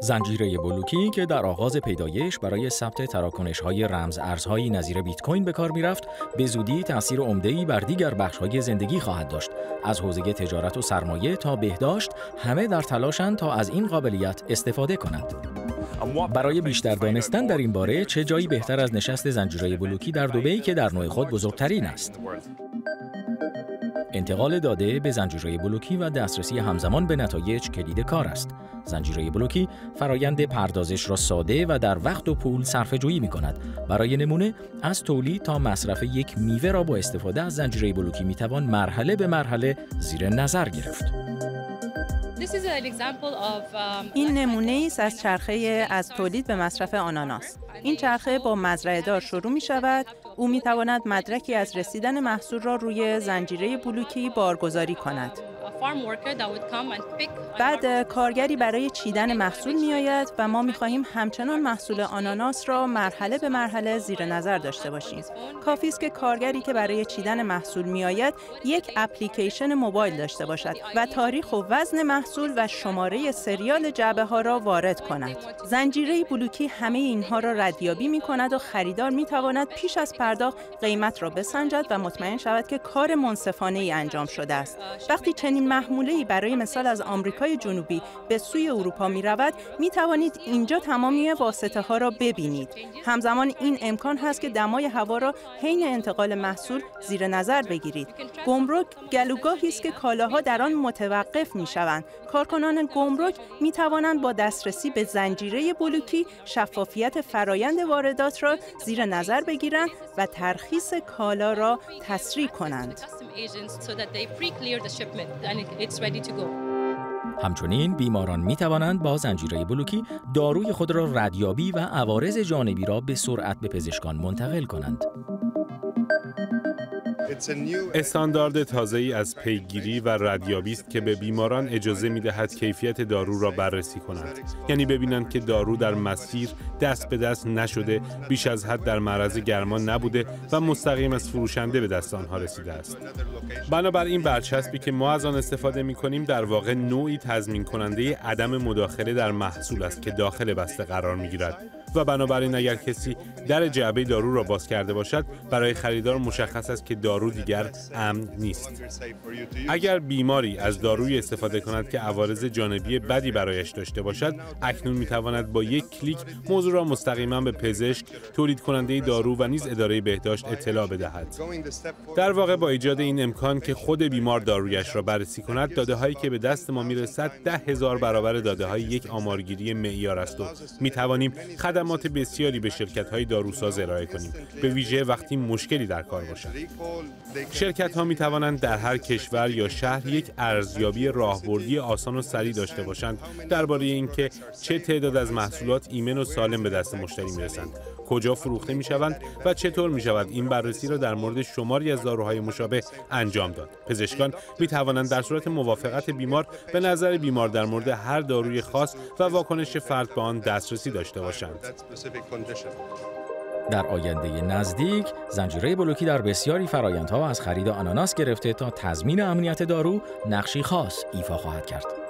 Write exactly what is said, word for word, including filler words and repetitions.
زنجیره بلوکی که در آغاز پیدایش برای ثبت تراکنش‌های رمز ارزهایی نظیر بیت کوین به کار می‌رفت، به زودی تأثیر عمده‌ای بر دیگر بخش‌های زندگی خواهد داشت. از حوزه تجارت و سرمایه تا بهداشت، همه در تلاشند تا از این قابلیت استفاده کنند. برای بیشتر دانستن در این باره، چه جایی بهتر از نشست زنجیره بلوکی در دبی که در نوع خود بزرگترین است. انتقال داده به زنجیره بلوکی و دسترسی همزمان به نتایج کلید کار است. زنجیره بلوکی فرایند پردازش را ساده و در وقت و پول صرفه‌جویی می‌کند. برای نمونه، از تولید تا مصرف یک میوه را با استفاده از زنجیره بلوکی می‌توان مرحله به مرحله زیر نظر گرفت. این نمونه است از چرخه از تولید به مصرف آناناس. این چرخه با مزرعه دار شروع می شود. او می تواند مدرکی از رسیدن محصول را روی زنجیره بلوکی بارگذاری کند. بعد کارگری برای چیدن محصول می آید و ما می خواهیم همچنان محصول آناناس را مرحله به مرحله زیر نظر داشته باشیم. کافی است که کارگری که برای چیدن محصول می آید یک اپلیکیشن موبایل داشته باشد و تاریخ و وزن محصول و شماره سریال جعبه ها را وارد کند. زنجیره بلوکی همه اینها را ردیابی می کند و خریدار می تواند پیش از پرداخت قیمت را بسنجد و مطمئن شود که کار منصفانه ای انجام شده است. وقتی چنین محموله‌ای برای مثال از آمریکای جنوبی به سوی اروپا می رود، می توانید اینجا تمامی واسطه ها را ببینید. همزمان این امکان هست که دمای هوا را حین انتقال محصول زیر نظر بگیرید. گمرک گلوگاهی است که کالاها در آن متوقف می شوند. کارکنان گمرک می توانند با دسترسی به زنجیره بلوکی شفافیت فرایند واردات را زیر نظر بگیرند و ترخیص کالا را تسریع کنند. همچنین بیماران می توانند با زنجیره بلوکی داروی خود را ردیابی و عوارض جانبی را به سرعت به پزشکان منتقل کنند. استاندارد تازه‌ای از پیگیری و ردیابی است که به بیماران اجازه می‌دهد کیفیت دارو را بررسی کنند. یعنی ببینند که دارو در مسیر دست به دست نشده، بیش از حد در معرض گرما نبوده و مستقیم از فروشنده به دست آنها رسیده است. بنابراین برچسبی که ما از آن استفاده می‌کنیم در واقع نوعی تضمین کننده عدم مداخله در محصول است که داخل بسته قرار می‌گیرد. و بنابراین اگر کسی در جعبه دارو را باز کرده باشد، برای خریدار مشخص است که دارو دیگر امن نیست. اگر بیماری از دارویی استفاده کند که عوارض جانبی بدی برایش داشته باشد، اکنون میتواند با یک کلیک موضوع را مستقیما به پزشک، تولید کننده دارو و نیز اداره بهداشت اطلاع بدهد. در واقع با ایجاد این امکان که خود بیمار دارویش را بررسی کند، داده هایی که به دست ما میرسد ده هزار برابر داده های یک آمارگیری معیار است و میتوانیم خدمات بسیاری به شرکت‌های داروساز ارائه کنیم، به ویژه وقتی مشکلی در کار باشد. شرکت‌ها می‌توانند در هر کشور یا شهر یک ارزیابی راهبردی آسان و سریع داشته باشند درباره اینکه چه تعداد از محصولات ایمن و سالم به دست مشتری می‌رسند، کجا فروخته می‌شوند و چطور می‌شود این بررسی را در مورد شماری از داروهای مشابه انجام داد. پزشکان می‌توانند در صورت موافقت بیمار به نظر بیمار در مورد هر داروی خاص و واکنش فرد به آن دسترسی داشته باشند. در آینده نزدیک، زنجیره بلوکی در بسیاری فرآیندها از خرید آناناس گرفته تا تضمین امنیت دارو نقشی خاص ایفا خواهد کرد.